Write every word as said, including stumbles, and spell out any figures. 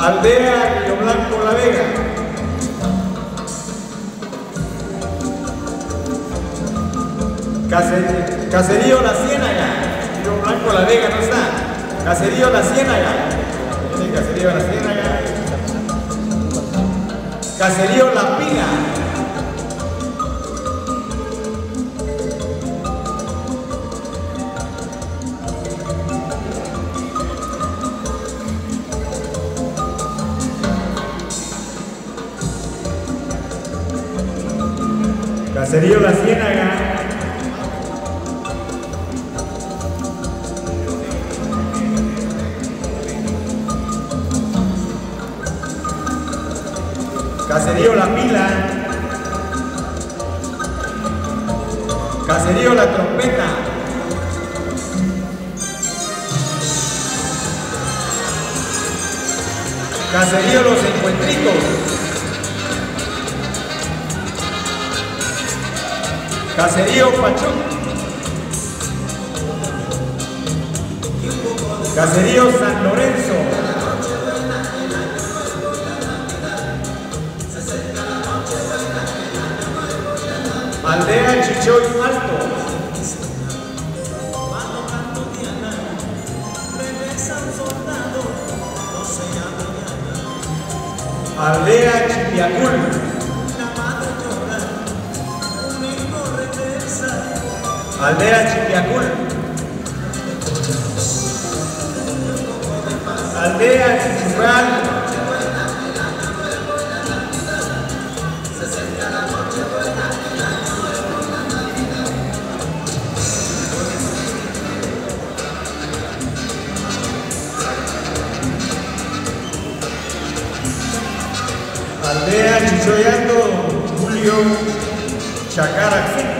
Aldea Río Blanco La Vega. Caser, Caserío La Ciénaga. Río Blanco La Vega no está. Caserío La Ciénaga. Sí, Caserío La Ciénaga. Caserío La Pila. Caserío La Ciénaga. Caserío La Pila. Caserío La Trompeta. Caserío Los Encuentritos. Caserío Pachón. Caserío San Lorenzo. Aldea Chichoy Alto. Aldea Chipiacul. Aldea Chipiacul. Aldea Chichural. Aldea Chichoyando Julio Chacarac.